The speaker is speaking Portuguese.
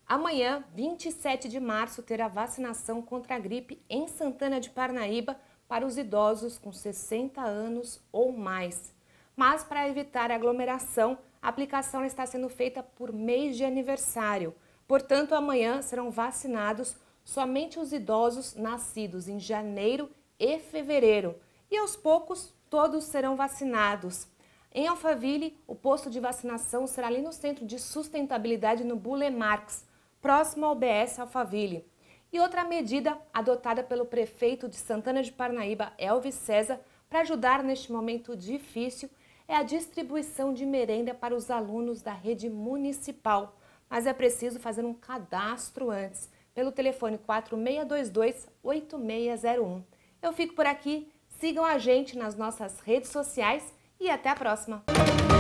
Amanhã, 27 de março, terá vacinação contra a gripe em Santana de Parnaíba para os idosos com 60 anos ou mais. Mas, para evitar aglomeração, a aplicação está sendo feita por mês de aniversário. Portanto, amanhã serão vacinados somente os idosos nascidos em janeiro e fevereiro. E aos poucos, todos serão vacinados. Em Alphaville, o posto de vacinação será ali no Centro de Sustentabilidade no Boulevard Marx, próximo ao BS Alphaville. E outra medida adotada pelo prefeito de Santana de Parnaíba, Elvis César, para ajudar neste momento difícil, é a distribuição de merenda para os alunos da rede municipal. Mas é preciso fazer um cadastro antes, pelo telefone 4622-8601. Eu fico por aqui, sigam a gente nas nossas redes sociais e até a próxima!